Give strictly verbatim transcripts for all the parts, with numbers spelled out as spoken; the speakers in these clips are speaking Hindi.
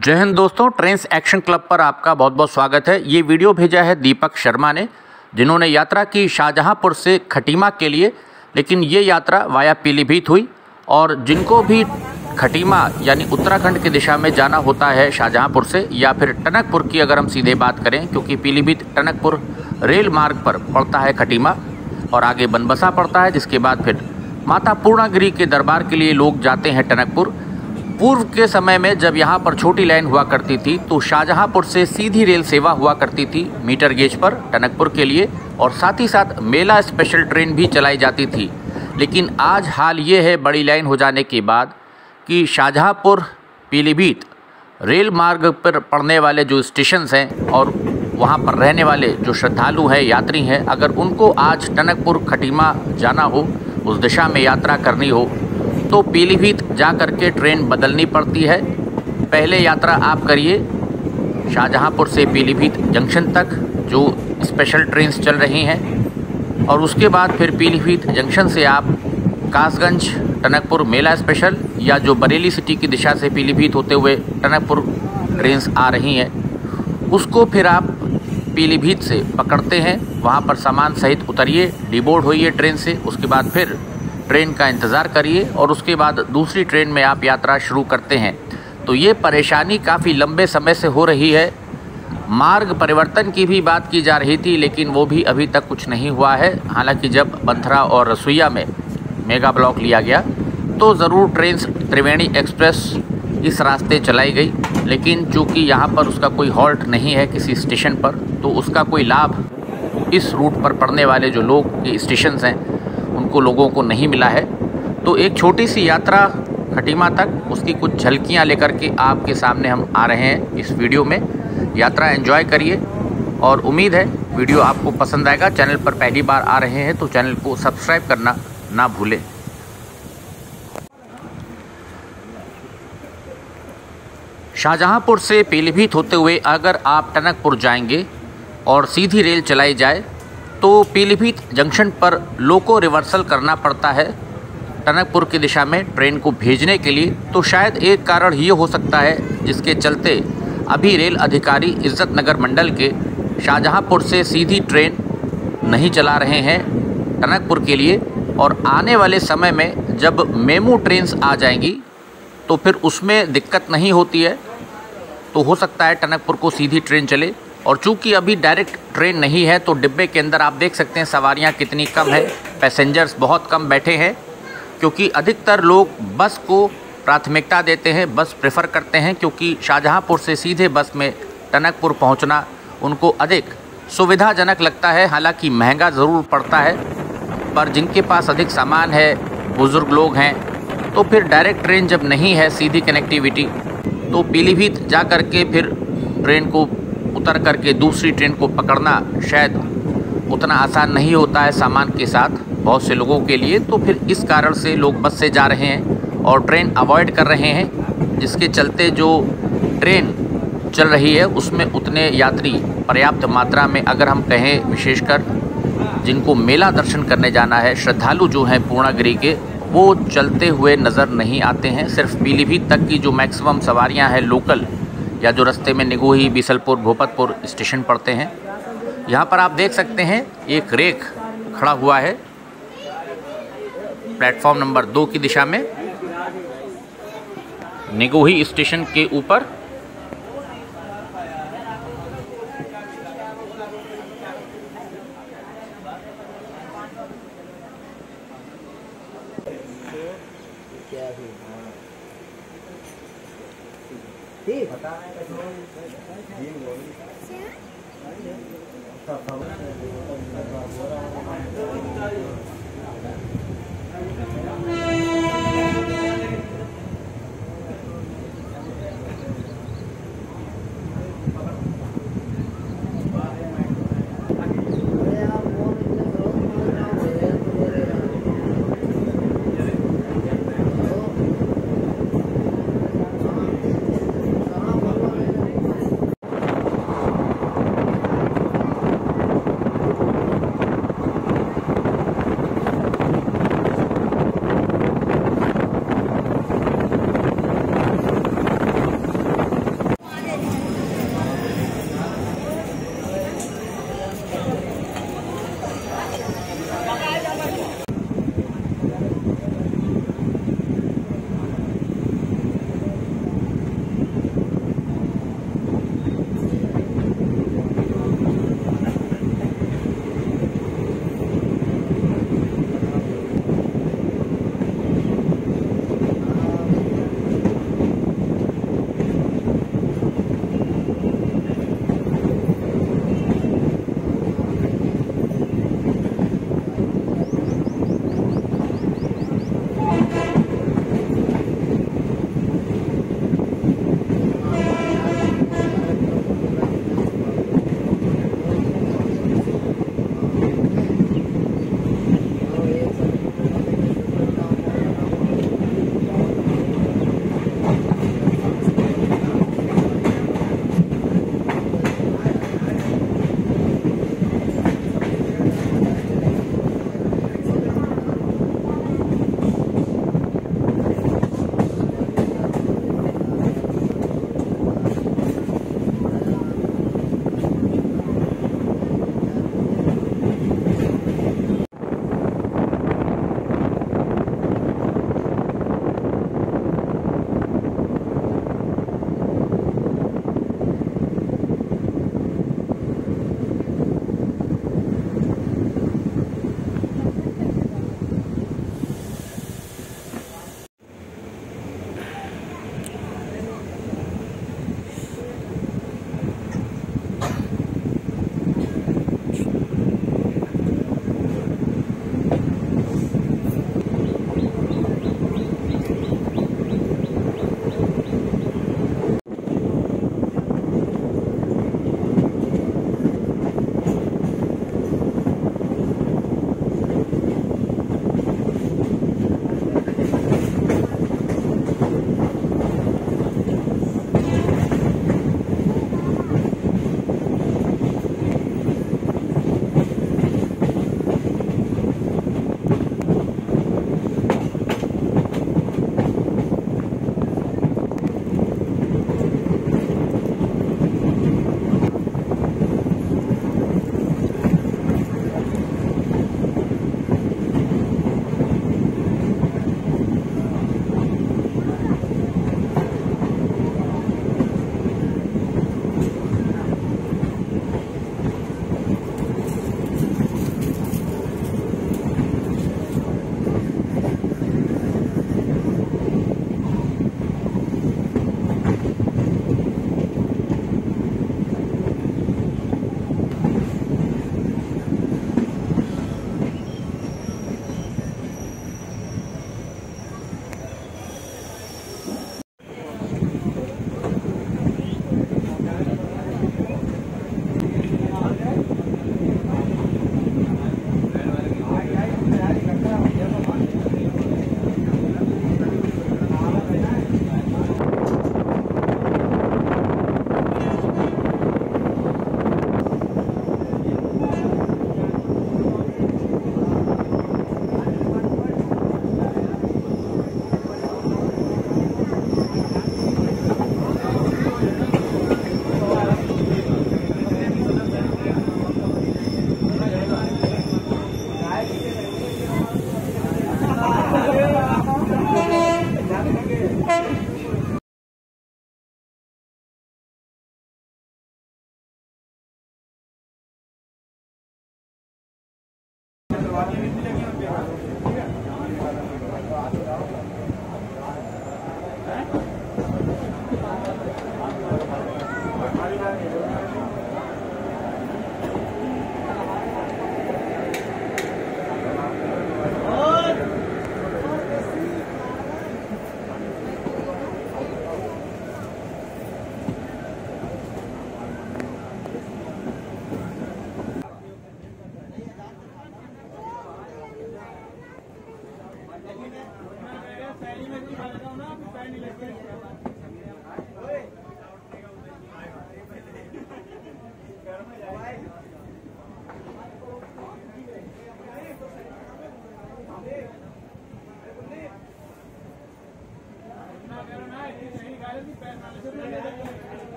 जय हिंद दोस्तों, ट्रेन्स एक्शन क्लब पर आपका बहुत बहुत स्वागत है। ये वीडियो भेजा है दीपक शर्मा ने, जिन्होंने यात्रा की शाहजहांपुर से खटीमा के लिए, लेकिन ये यात्रा वाया पीलीभीत हुई। और जिनको भी खटीमा यानी उत्तराखंड की दिशा में जाना होता है शाहजहांपुर से, या फिर टनकपुर की अगर हम सीधे बात करें, क्योंकि पीलीभीत टनकपुर रेल मार्ग पर पड़ता है खटीमा और आगे बनबसा पड़ता है, जिसके बाद फिर माता पूर्णागिरि के दरबार के लिए लोग जाते हैं टनकपुर। पूर्व के समय में जब यहाँ पर छोटी लाइन हुआ करती थी तो शाहजहांपुर से सीधी रेल सेवा हुआ करती थी मीटर गेज पर टनकपुर के लिए, और साथ ही साथ मेला स्पेशल ट्रेन भी चलाई जाती थी। लेकिन आज हाल ये है बड़ी लाइन हो जाने के बाद कि शाहजहांपुर पीलीभीत रेल मार्ग पर पड़ने वाले जो स्टेशन हैं और वहाँ पर रहने वाले जो श्रद्धालु हैं, यात्री हैं, अगर उनको आज टनकपुर खटीमा जाना हो, उस दिशा में यात्रा करनी हो, तो पीलीभीत जा कर के ट्रेन बदलनी पड़ती है। पहले यात्रा आप करिए शाहजहांपुर से पीलीभीत जंक्शन तक, जो स्पेशल ट्रेन्स चल रही हैं, और उसके बाद फिर पीलीभीत जंक्शन से आप कासगंज टनकपुर मेला स्पेशल, या जो बरेली सिटी की दिशा से पीलीभीत होते हुए टनकपुर ट्रेन्स आ रही हैं, उसको फिर आप पीलीभीत से पकड़ते हैं। वहाँ पर सामान सहित उतरिए, डिबोर्ड होइए ट्रेन से, उसके बाद फिर ट्रेन का इंतज़ार करिए और उसके बाद दूसरी ट्रेन में आप यात्रा शुरू करते हैं। तो ये परेशानी काफ़ी लंबे समय से हो रही है। मार्ग परिवर्तन की भी बात की जा रही थी, लेकिन वो भी अभी तक कुछ नहीं हुआ है। हालांकि जब बंथरा और रसोइया में मेगा ब्लॉक लिया गया तो ज़रूर ट्रेन त्रिवेणी एक्सप्रेस इस रास्ते चलाई गई, लेकिन चूँकि यहाँ पर उसका कोई हॉल्ट नहीं है किसी स्टेशन पर, तो उसका कोई लाभ इस रूट पर पड़ने वाले जो लोग के स्टेशन हैं उनको लोगों को नहीं मिला है। तो एक छोटी सी यात्रा खटीमा तक, उसकी कुछ झलकियाँ लेकर के आपके सामने हम आ रहे हैं इस वीडियो में। यात्रा एंजॉय करिए और उम्मीद है वीडियो आपको पसंद आएगा। चैनल पर पहली बार आ रहे हैं तो चैनल को सब्सक्राइब करना ना भूलें। शाहजहांपुर से पीलीभीत होते हुए अगर आप टनकपुर जाएंगे और सीधी रेल चलाई जाए तो पीलीभीत जंक्शन पर लोको रिवर्सल करना पड़ता है टनकपुर की दिशा में ट्रेन को भेजने के लिए। तो शायद एक कारण ये हो सकता है जिसके चलते अभी रेल अधिकारी इज्जत नगर मंडल के शाहजहांपुर से सीधी ट्रेन नहीं चला रहे हैं टनकपुर के लिए, और आने वाले समय में जब मेमू ट्रेन्स आ जाएंगी तो फिर उसमें दिक्कत नहीं होती है, तो हो सकता है टनकपुर को सीधी ट्रेन चले। और चूंकि अभी डायरेक्ट ट्रेन नहीं है तो डिब्बे के अंदर आप देख सकते हैं सवारियां कितनी कम है, पैसेंजर्स बहुत कम बैठे हैं, क्योंकि अधिकतर लोग बस को प्राथमिकता देते हैं, बस प्रेफर करते हैं, क्योंकि शाहजहांपुर से सीधे बस में टनकपुर पहुंचना उनको अधिक सुविधाजनक लगता है। हालांकि महंगा ज़रूर पड़ता है, पर जिनके पास अधिक सामान है, बुज़ुर्ग लोग हैं, तो फिर डायरेक्ट ट्रेन जब नहीं है सीधी कनेक्टिविटी, तो पीलीभीत जा कर के फिर ट्रेन को उतर करके दूसरी ट्रेन को पकड़ना शायद उतना आसान नहीं होता है सामान के साथ बहुत से लोगों के लिए। तो फिर इस कारण से लोग बस से जा रहे हैं और ट्रेन अवॉइड कर रहे हैं, जिसके चलते जो ट्रेन चल रही है उसमें उतने यात्री पर्याप्त मात्रा में, अगर हम कहें विशेषकर जिनको मेला दर्शन करने जाना है, श्रद्धालु जो हैं पूर्णागिरि के, वो चलते हुए नज़र नहीं आते हैं। सिर्फ पीलीभीत तक की जो मैक्सिमम सवारियाँ हैं लोकल, या जो रास्ते में निगोही, बीसलपुर, भोपतपुर स्टेशन पड़ते हैं, यहाँ पर आप देख सकते हैं एक रेक खड़ा हुआ है प्लेटफॉर्म नंबर दो की दिशा में, निगोही स्टेशन के ऊपर।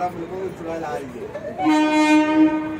आप लोगों को चुरा ला रही है।